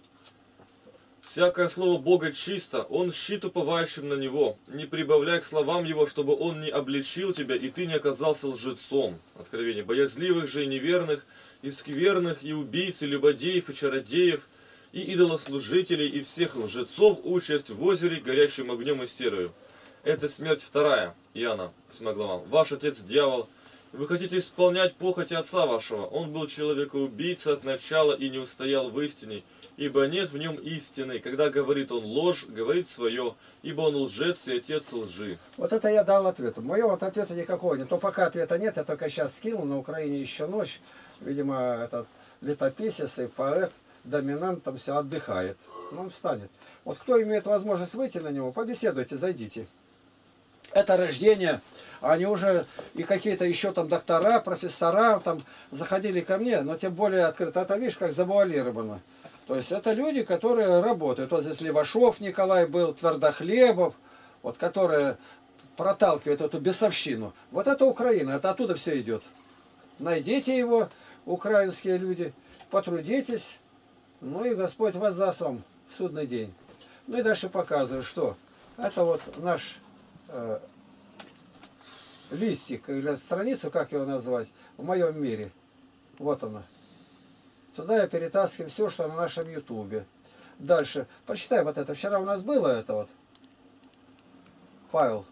Speaker 2: Всякое слово Бога чисто, Он щит уповающим на Него. Не прибавляй к словам Его, чтобы Он не обличил тебя, и ты не оказался лжецом. Откровение. Боязливых же и неверных, и скверных, и убийц, и любодеев, и чародеев, и идолослужителей, и всех лжецов участь в озере, горящим огнем и серою. Это смерть вторая. Иоанна, восьмая глава. Ваш отец дьявол. Вы хотите исполнять похоти отца вашего. Он был человекоубийца от начала и не устоял в истине, ибо нет в нем истины. Когда говорит он ложь, говорит свое, ибо он лжец и отец лжи.
Speaker 1: Вот это я дал ответ. Моего вот ответа никакого нет. Но пока ответа нет, я только сейчас скинул. На Украине еще ночь. Видимо, этот летописец и поэт, доминант там все отдыхает. Ну, он встанет. Вот кто имеет возможность выйти на него, побеседуйте, зайдите. Это рождение, они уже и какие-то еще там доктора, профессора там заходили ко мне, но тем более открыто. Это видишь, как завуалировано. То есть это люди, которые работают. Вот здесь Левашов Николай был, Твердохлебов, вот которые проталкивают эту бесовщину. Вот это Украина, это оттуда все идет. Найдите его, украинские люди, потрудитесь, ну и Господь воздаст вам в судный день. Ну и дальше показываю, что это вот наш э, листик или страницу, как его назвать, в моем мире. Вот она. Туда я перетаскиваю все, что на нашем ютубе. Дальше. Почитай вот это. Вчера у нас было это вот. Павел.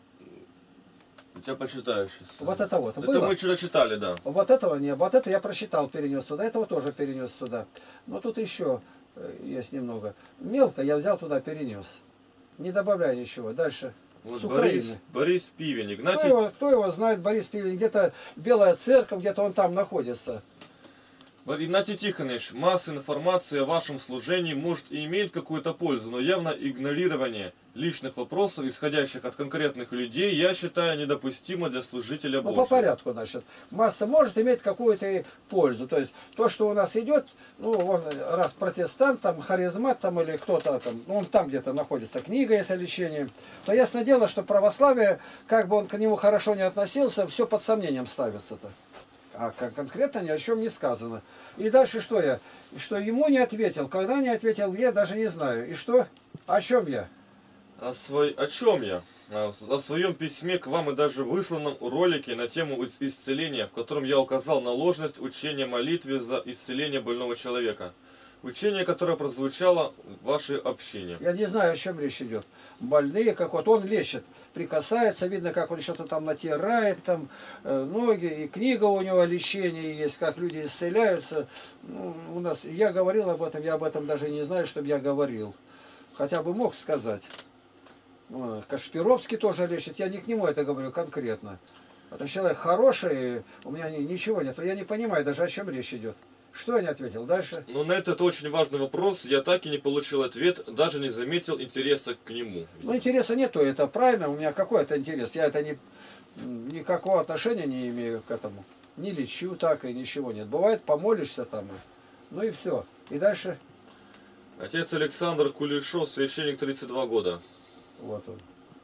Speaker 2: Я почитаю сейчас.
Speaker 1: Вот это вот.
Speaker 2: Это
Speaker 1: было?
Speaker 2: мы вчера читали, да.
Speaker 1: Вот этого не. Вот это я прочитал, перенес туда. Этого тоже перенес сюда. Но тут еще есть немного. Мелко я взял туда, перенес. Не добавляй ничего. Дальше.
Speaker 2: Вот
Speaker 1: с
Speaker 2: Борис,
Speaker 1: Украины.
Speaker 2: Борис Пивень.
Speaker 1: Кто
Speaker 2: Игнатий...
Speaker 1: его, кто его знает, Борис Пивень? Где-то Белая Церковь, где-то он там находится.
Speaker 2: Игнатий Тихонович, масса информации о вашем служении может и имеет какую-то пользу, но явно игнорирование личных вопросов, исходящих от конкретных людей, я считаю недопустимо для служителя Божьего.
Speaker 1: Ну, по порядку, значит. Масса может иметь какую-то пользу. То есть, то, что у нас идет, ну, он, раз протестант, там, харизмат, там, или кто-то там, ну, он там где-то находится, книга есть о лечении, то ясно дело, что православие, как бы он к нему хорошо не относился, все под сомнением ставится-то. А конкретно ни о чем не сказано. И дальше что я? И что ему не ответил. Когда не ответил, я даже не знаю. И что? О чем я?
Speaker 2: О, свой... о чем я? О своем письме к вам и даже высланном ролике на тему исцеления, в котором я указал на ложность учения молитве за исцеление больного человека. Учение, которое прозвучало в вашей общине.
Speaker 1: Я не знаю, о чем речь идет. Больные, как вот он лечит, прикасается, видно, как он что-то там натирает, там э, ноги, и книга у него о лечении есть, как люди исцеляются. Ну, у нас, я говорил об этом, я об этом даже не знаю, чтобы я говорил. Хотя бы мог сказать. Кашпировский тоже лечит, я не к нему это говорю конкретно. Это человек хороший, у меня ничего нет, я не понимаю даже, о чем речь идет. Что я не ответил? Дальше.
Speaker 2: Ну, на этот очень важный вопрос я так и не получил ответ, даже не заметил интереса к нему.
Speaker 1: Ну, интереса нету, это правильно, у меня какой это интерес? Я это не, никакого отношения не имею к этому. Не лечу так и ничего нет. Бывает, помолишься там, ну и все. И дальше.
Speaker 2: Отец Александр Кулешов, священник, тридцать два года.
Speaker 1: Вот он.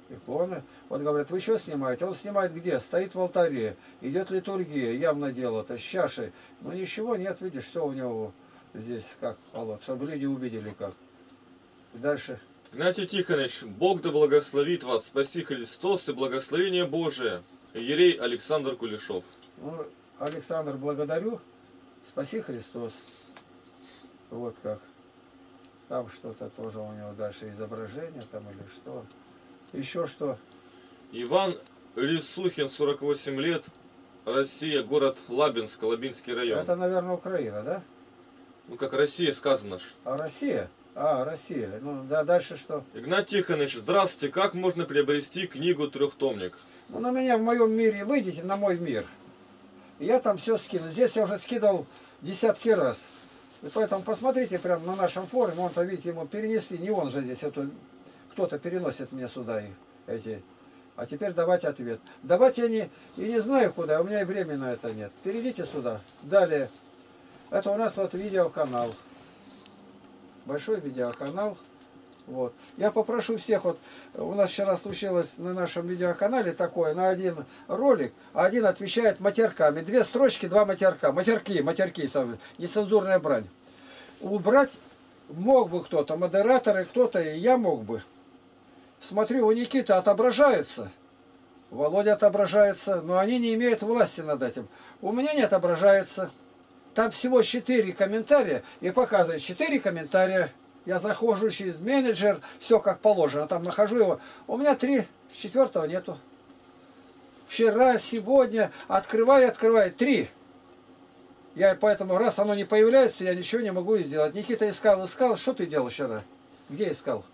Speaker 1: Иконы. Вот говорят, вы что снимаете? Он снимает где? Стоит в алтаре. Идет литургия, явно дело-то, с чашей. Но ничего нет, видишь, все у него здесь как полот, чтобы люди увидели как. И дальше.
Speaker 2: Игнатий Тихонович, Бог да благословит вас, спаси Христос и благословение Божие. Иерей Александр Кулешов.
Speaker 1: Ну, Александр, благодарю. Спаси Христос. Вот как. Там что-то тоже у него дальше изображение там или что. Еще что?
Speaker 2: Иван Лисухин, сорок восемь лет, Россия, город Лабинск, Лабинский район.
Speaker 1: Это, наверное, Украина, да?
Speaker 2: Ну, как Россия сказано ж.
Speaker 1: А Россия? А, Россия. Ну, да, дальше что?
Speaker 2: Игнатий Тихонович, здравствуйте. Как можно приобрести книгу «Трехтомник»?
Speaker 1: Ну, на меня в моем мире, выйдите на мой мир. Я там все скину. Здесь я уже скидал десятки раз. И поэтому посмотрите прямо на нашем форуме. Вон-то, видите, ему перенесли. Не он же здесь. Это кто-то переносит мне сюда их, эти. А теперь давайте ответ. Давать я не, и не знаю куда. У меня и времени на это нет. Перейдите сюда. Далее. Это у нас вот видеоканал. Большой видеоканал. Вот. Я попрошу всех, вот у нас вчера случилось на нашем видеоканале такое, на один ролик, а один отвечает матерками. Две строчки, два матерка. Матерки, матерки, там, нецензурная брань. Убрать мог бы кто-то, модераторы, кто-то, и я мог бы. Смотрю, у Никиты отображается, Володя отображается, но они не имеют власти над этим. У меня не отображается. Там всего четыре комментария, и показывает четыре комментария. Я захожу через менеджер, все как положено, там нахожу его. У меня три, четвертого нету. Вчера, сегодня, открываю, открываю, три. Я поэтому, раз оно не появляется, я ничего не могу сделать. Никита искал, искал. Что ты делал вчера? Где искал?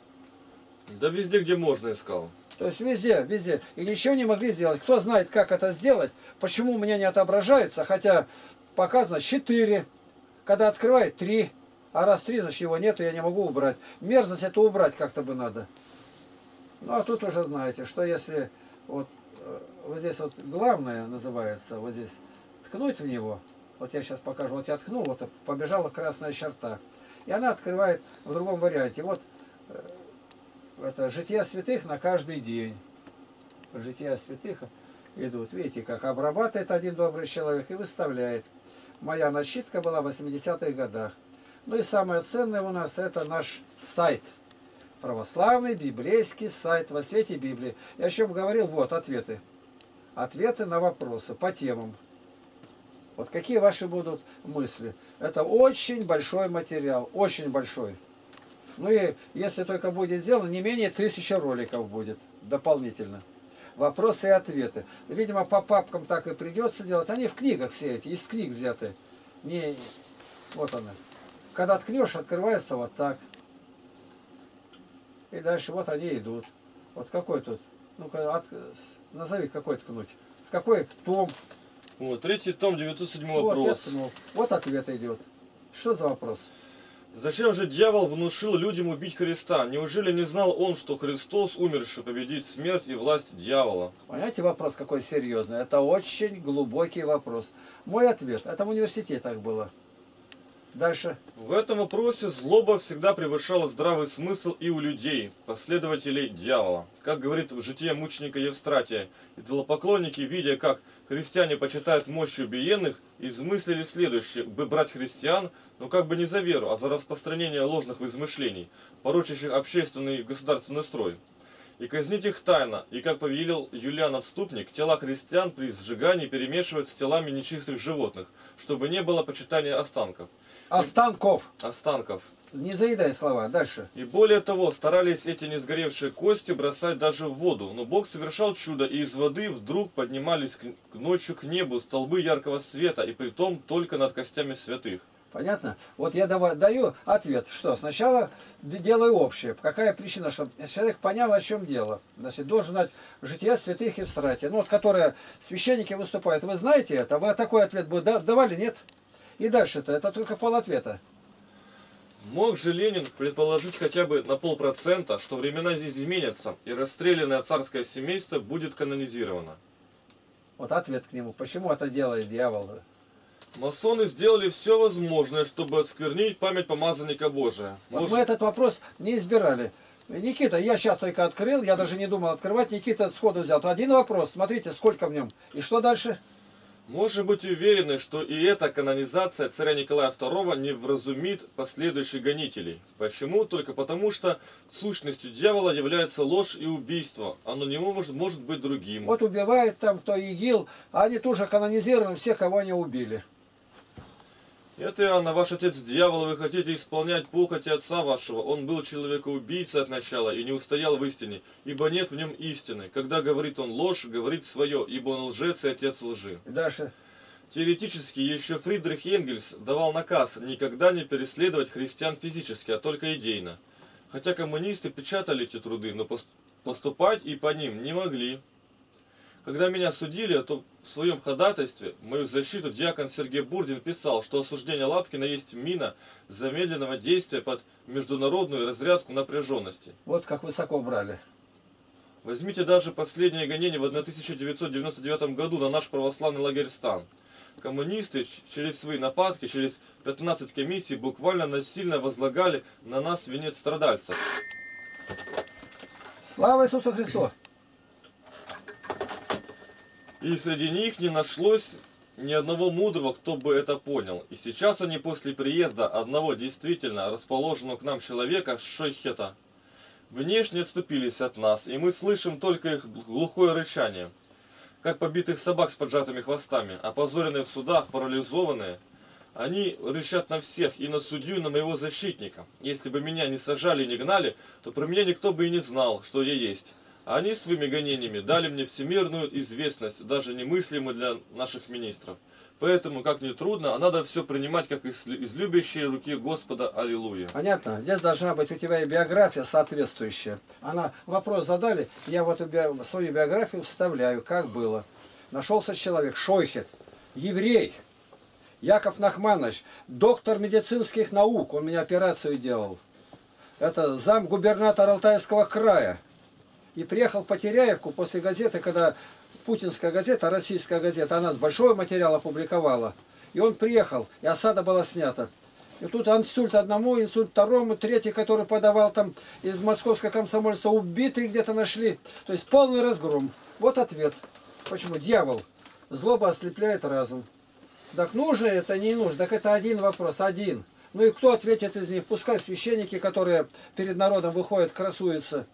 Speaker 2: Да везде, где можно, искал.
Speaker 1: То есть везде, везде. И ничего не могли сделать. Кто знает, как это сделать, почему у меня не отображается, хотя показано четыре. Когда открывает три. А раз три, значит его нету, я не могу убрать. Мерзость это убрать как-то бы надо. Ну а тут уже знаете, что если вот, вот здесь вот главное называется, вот здесь ткнуть в него, вот я сейчас покажу, вот я ткнул, вот побежала красная черта. И она открывает в другом варианте. Вот это жития святых на каждый день. Жития святых идут. Видите, как обрабатывает один добрый человек и выставляет. Моя начитка была в восьмидесятых годах. Ну и самое ценное у нас это наш сайт. Православный библейский сайт во свете Библии. Я о чем говорил, вот ответы. Ответы на вопросы по темам. Вот какие ваши будут мысли. Это очень большой материал, очень большой. Ну и если только будет сделано, не менее тысячи роликов будет дополнительно. Вопросы и ответы. Видимо, по папкам так и придется делать. Они в книгах все эти, из книг взяты. Не, вот она. Когда ткнешь, открывается вот так. И дальше вот они идут. Вот какой тут? Ну-ка, от... назови, какой ткнуть. С какой том?
Speaker 2: Вот, третий том, девятьсот седьмой
Speaker 1: вот,
Speaker 2: вопрос.
Speaker 1: Вот ответ идет. Что за вопрос?
Speaker 2: Зачем же дьявол внушил людям убить Христа? Неужели не знал он, что Христос, умерший, победит смерть и власть дьявола?
Speaker 1: Понимаете, вопрос какой серьезный? Это очень глубокий вопрос. Мой ответ. Это в университете так было. Дальше.
Speaker 2: В этом вопросе злоба всегда превышала здравый смысл и у людей, последователей дьявола. Как говорит в житие мученика Евстратия, идолопоклонники, видя, как христиане почитают мощь убиенных, измыслили следующее: бы брать христиан, но как бы не за веру, а за распространение ложных измышлений, порочащих общественный и государственный строй. И казнить их тайно, и, как повелел Юлиан Отступник, тела христиан при сжигании перемешивать с телами нечистых животных, чтобы не было почитания останков.
Speaker 1: Останков.
Speaker 2: Останков.
Speaker 1: Не заедай слова. Дальше.
Speaker 2: И более того, старались эти не сгоревшие кости бросать даже в воду. Но Бог совершал чудо, и из воды вдруг поднимались к ночью к небу столбы яркого света, и притом только над костями святых.
Speaker 1: Понятно? Вот я давай, даю ответ, что сначала делаю общее. Какая причина, чтобы человек понял, о чем дело. Значит, должен знать жития святых Евстратия, ну вот, которые священники выступают. Вы знаете это? Вы такой ответ бы давали, нет? И дальше-то, это только пол ответа.
Speaker 2: Мог же Ленин предположить хотя бы на полпроцента, что времена здесь изменятся, и расстрелянное царское семейство будет канонизировано?
Speaker 1: Вот ответ к нему. Почему это делает дьявол?
Speaker 2: Масоны сделали все возможное, чтобы осквернить память помазанника Божия.
Speaker 1: Вот
Speaker 2: Может...
Speaker 1: мы этот вопрос не избирали. Никита, я сейчас только открыл, я даже не думал открывать. Никита сходу взял. То один вопрос, смотрите, сколько в нем. И что дальше?
Speaker 2: Можем быть уверены, что и эта канонизация царя Николая второго не вразумит последующих гонителей. Почему? Только потому, что сущностью дьявола является ложь и убийство. Оно не может, может быть другим.
Speaker 1: Вот убивают там кто ИГИЛ, а они тоже канонизированы, всех, кого они убили.
Speaker 2: Это Иоанна, ваш отец дьявол, вы хотите исполнять похоти отца вашего. Он был человекоубийцей от начала и не устоял в истине, ибо нет в нем истины. Когда говорит он ложь, говорит свое, ибо он лжец и отец лжи.
Speaker 1: Дальше.
Speaker 2: Теоретически еще Фридрих Энгельс давал наказ никогда не переследовать христиан физически, а только идейно. Хотя коммунисты печатали эти труды, но поступать и по ним не могли. Когда меня судили, то в своем ходатайстве в мою защиту диакон Сергей Бурдин писал, что осуждение Лапкина есть мина замедленного действия под международную разрядку напряженности.
Speaker 1: Вот как высоко брали.
Speaker 2: Возьмите даже последнее гонение в тысяча девятьсот девяносто девятом году на наш православный лагерь Стан. Коммунисты через свои нападки, через пятнадцать комиссий буквально насильно возлагали на нас венец страдальцев.
Speaker 1: Слава Иисусу Христу!
Speaker 2: И среди них не нашлось ни одного мудрого, кто бы это понял. И сейчас они после приезда одного действительно расположенного к нам человека, Шойхета, внешне отступились от нас, и мы слышим только их глухое рычание, как побитых собак с поджатыми хвостами, опозоренные в судах, парализованные. Они рычат на всех, и на судью, и на моего защитника. Если бы меня не сажали и не гнали, то про меня никто бы и не знал, что я есть. Они своими гонениями дали мне всемирную известность, даже немыслимую для наших министров. Поэтому, как ни трудно, надо все принимать, как из, из любящей руки Господа. Аллилуйя.
Speaker 1: Понятно? Здесь должна быть у тебя и биография соответствующая. Она, вопрос задали, я в эту би... свою биографию вставляю, как было. Нашелся человек, Шойхет, еврей, Яков Нахманович, доктор медицинских наук, он мне операцию делал. Это замгубернатор Алтайского края. И приехал в Потеряевку после газеты, когда путинская газета, российская газета, она большой материал опубликовала. И он приехал, и осада была снята. И тут инсульт одному, инсульт второму, третий, который подавал там из московского комсомольства, убитый где-то нашли. То есть полный разгром. Вот ответ. Почему? Дьявол. Злоба ослепляет разум. Так нужно это, не нужно? Так это один вопрос, один. Ну и кто ответит из них? Пускай священники, которые перед народом выходят, красуются.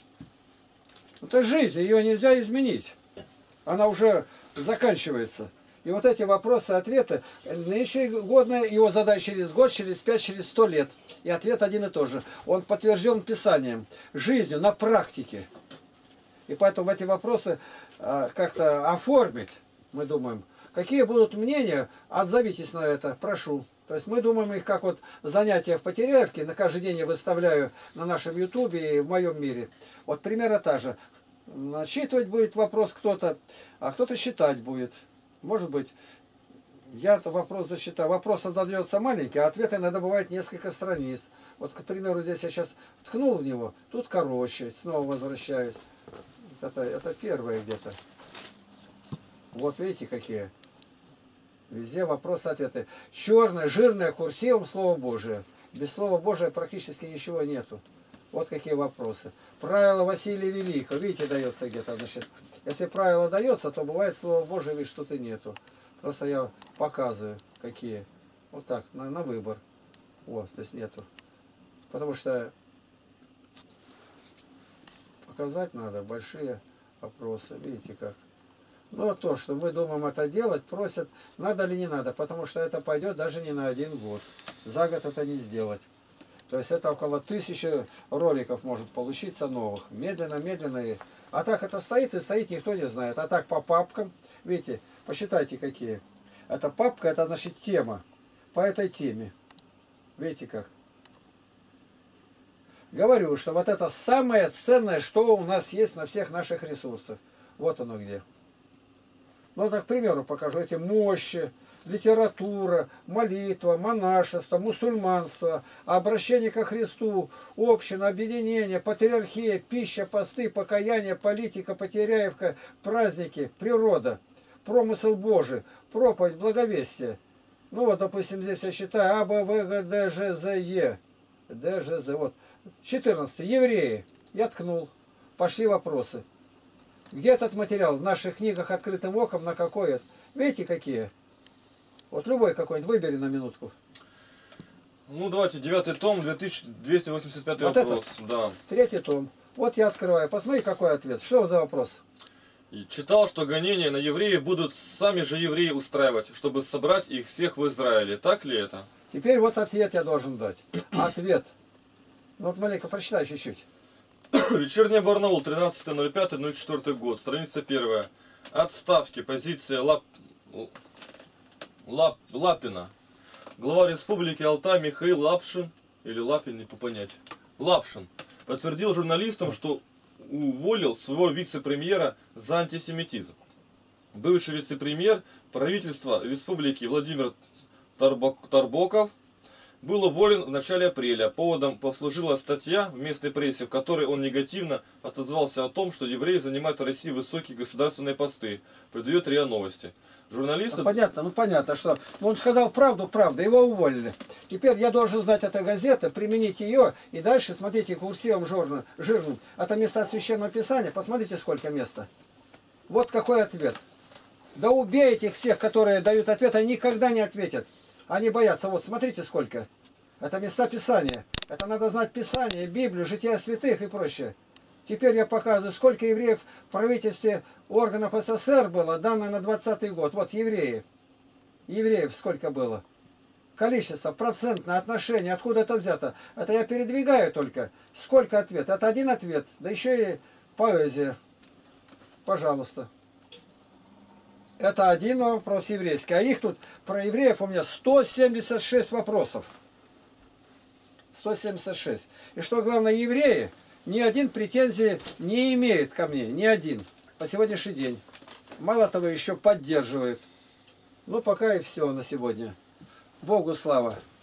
Speaker 1: Это жизнь, ее нельзя изменить. Она уже заканчивается. И вот эти вопросы, ответы, нынче годные, его задай через год, через пять, через сто лет. И ответ один и тот же. Он подтвержден Писанием, жизнью, на практике. И поэтому эти вопросы как-то оформить, мы думаем. Какие будут мнения, отзовитесь на это, прошу. То есть мы думаем их как вот занятия в Потеряевке, на каждый день я выставляю на нашем ютубе и в моем мире. Вот примерно та же. Насчитывать будет вопрос кто-то, а кто-то считать будет. Может быть, я-то вопрос засчитаю. Вопрос задается маленький, а ответ иногда бывает несколько страниц. Вот, к примеру, здесь я сейчас ткнул в него, тут короче, снова возвращаюсь. Это, это первое где-то. Вот видите какие. Везде вопросы-ответы. Черное, жирное, курсивом Слово Божие. Без Слова Божия практически ничего нету. Вот какие вопросы. Правило Василия Великого. Видите, дается где-то. Значит, если правило дается, то бывает Слово Божие, видишь, что-то нету. Просто я показываю, какие. Вот так, на, на выбор. Вот, то есть нету. Потому что показать надо большие вопросы. Видите как. Но то, что мы думаем это делать, просят, надо ли не надо, потому что это пойдет даже не на один год. За год это не сделать. То есть это около тысячи роликов может получиться новых. Медленно, медленно. И... А так это стоит и стоит, никто не знает. А так по папкам, видите, посчитайте какие. Это папка, это значит тема. По этой теме. Видите как. Говорю, что вот это самое ценное, что у нас есть на всех наших ресурсах. Вот оно где. Ну, так, к примеру, покажу эти мощи, литература, молитва, монашество, мусульманство, обращение ко Христу, община, объединение, патриархия, пища, посты, покаяние, политика, Потеряевка, праздники, природа, промысел Божий, проповедь, благовестие. Ну вот, допустим, здесь я считаю А, Б, В, Г, Д, Ж, З, Е. Д, Ж, З. Вот. четырнадцатый. Евреи. Я ткнул. Пошли вопросы. Где этот материал? В наших книгах «Открытым оком» на какой? Видите, какие? Вот любой какой-нибудь выбери на минутку.
Speaker 2: Ну, давайте, девятый том, две тысячи двести восемьдесят пятый
Speaker 1: Вот
Speaker 2: вопрос.
Speaker 1: этот?
Speaker 2: Да.
Speaker 1: Третий том. Вот я открываю. Посмотри, какой ответ. Что за вопрос?
Speaker 2: И читал, что гонения на евреев будут сами же евреи устраивать, чтобы собрать их всех в Израиле. Так ли это?
Speaker 1: Теперь вот ответ я должен дать. Ответ. Ну, вот маленько прочитай чуть-чуть.
Speaker 2: Вечерний Барнаул, тринадцатое ноль пятое ноль четвёртый год, страница первая. Отставки, позиция Лап... Лап... Лапина. Глава республики Алтай Михаил Лапшин, или Лапин, не по понять, Лапшин, подтвердил журналистам, что уволил своего вице-премьера за антисемитизм. Бывший вице-премьер правительства республики Владимир Тарбок... Тарбоков был уволен в начале апреля. Поводом послужила статья в местной прессе, в которой он негативно отозвался о том, что евреи занимают в России высокие государственные посты, придает РИА Новости. Журналисты...
Speaker 1: Ну, понятно, ну понятно, что ну, он сказал правду, правду, его уволили. Теперь я должен знать эту газету, применить ее, и дальше, смотрите, курсивом жирным, жирным, это места Священного Писания, посмотрите, сколько места. Вот какой ответ. Да убей этих всех, которые дают ответ, они никогда не ответят. Они боятся. Вот, смотрите, сколько. Это места Писания. Это надо знать Писание, Библию, жития святых и прочее. Теперь я показываю, сколько евреев в правительстве органов СССР было, данное на двадцатый год. Вот евреи. Евреев сколько было. Количество, процентное отношение, откуда это взято. Это я передвигаю только. Сколько ответ? Это один ответ. Да еще и поэзия. Пожалуйста. Это один вопрос еврейский. А их тут про евреев у меня сто семьдесят шесть вопросов. сто семьдесят шесть. И что главное, евреи ни один претензии не имеет ко мне. Ни один. По сегодняшний день. Мало того, еще поддерживает. Ну, пока и все на сегодня. Богу слава.